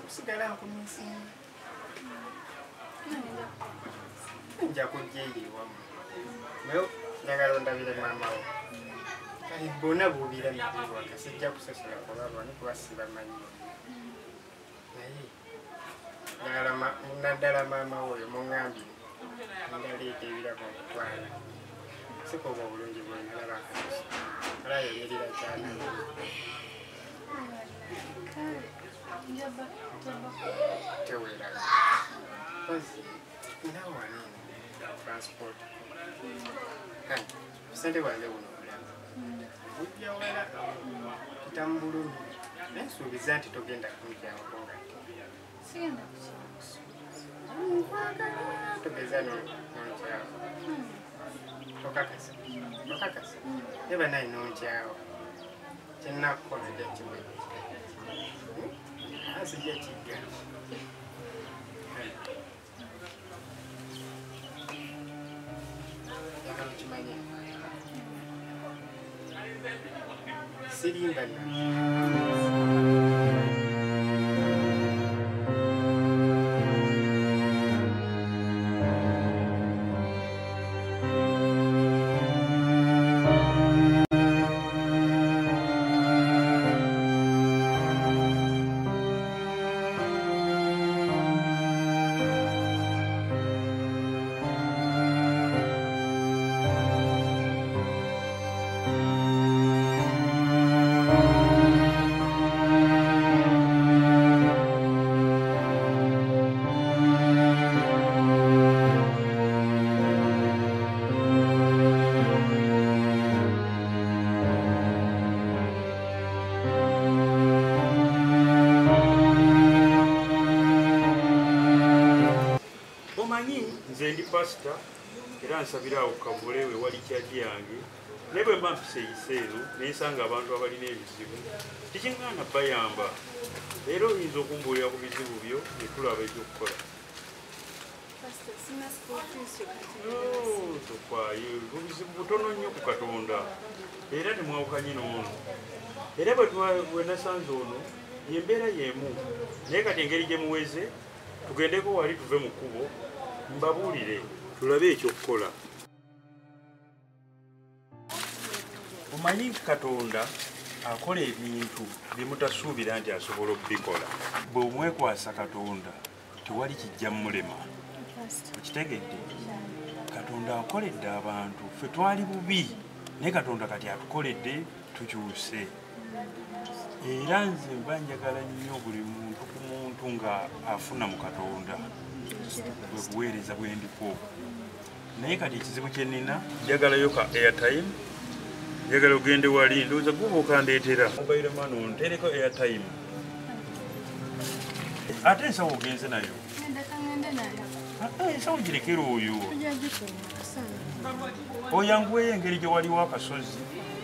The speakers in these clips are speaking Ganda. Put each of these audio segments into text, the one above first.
kusigala nkumisinga nja kujja eyiwamu naye njagala ondabire maama wo kale bona buubira nabiwaka sijja kusasula kulaba nikuba sibamanyi naye njagala naddala maama wo oyo muŋŋambire ndaleeta ebirabo okutwala sikoba obulungi bwenalaba akatosi alayo nyirira kyanayo teweraga nawe wanene transport sente wange buno obulamu bujja wala kitamu bulungi naye nsuubiza nti togenda kunjawako nga togeza nonkyawo okakasa eba naye nonkyawo kyenakukola jja kimwe asijja kijja yakakimanye sirimba pastor era nsabira okukavule we wali kyaji yange ne bwe mba mpise ekiseero nensanga abantu abalina ebizibu tikingana bayamba era oyinza okumbuulira ku bizibu byo netulaba ekyokukola tokwayo obuzibu butono nnyo ku Katonda era temwawukanye n'ono era bwe nasanze ono yembeera yemu naye kati engeri gye muweze tugendeko wali tuve mu kkubo mbabuulire tulabe ekyokukola. Omanyi Katonda akola ebintu bimutasuubira nti asobola okubikola. Bwe omwekwasa Katonda tewali kijja mulema. Okitegedde? Katonda akoledde abantu ffe twali bubi naye Katonda kati atukoledde tukyuse. Era nze mba njagala nnyo buli muntu ku muntu nga afuna mu Katonda bwe buweereza bwe ndiko. Naye kati ekizibu kye nnina njagalayo ka airtime, njagala ogende wali ndowooza gwe okandeetera mobile money ontereko airtime. Ate ensawo ogenze nayo? Ensawo girekera oyo oyanguweyo engeri gye waliwo akasozi.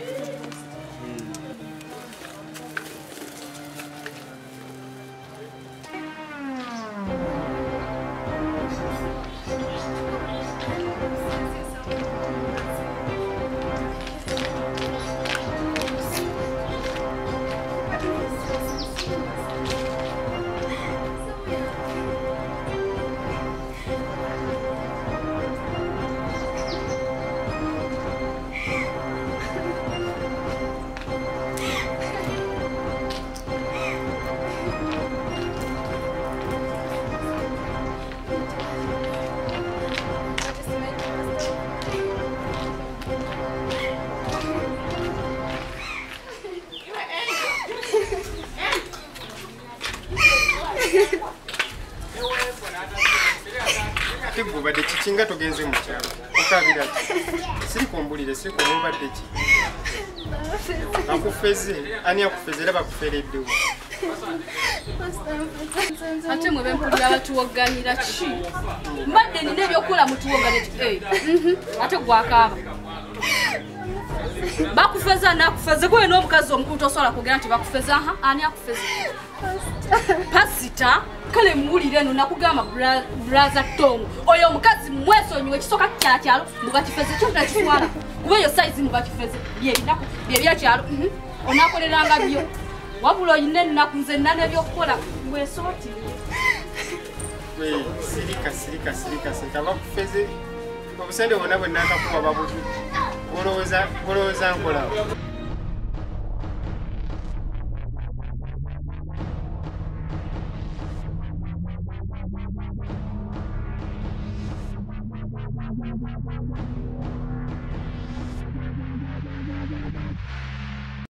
Badde kikinga togenze mu kyalo okabira siri kumbulire siri kumubadde ki akufeze ani akufeze era bakufereddewo ate mwe bempulira abatuwoganira ki mbadde nina ebyokukola mutuwogane ate gwakaaba bakufeza nakufeze gwe n'omukazi omukulu tosobola kugera nti bakufeza ani akufeze pasita kale muwulire no nakugamba brother Tom oyo omukazi mwesonyiwe ekisoka kyalo mugakifeze kyonna kiswala kuba eyo size mugakifeze bye byakyalo onakoleranga byo wabula oyina ennaku nze nna n'ebyokukola Weesoti. We sirika bakufeze obusende bwonna bwe nakakuba babutu olowooza nkolawo.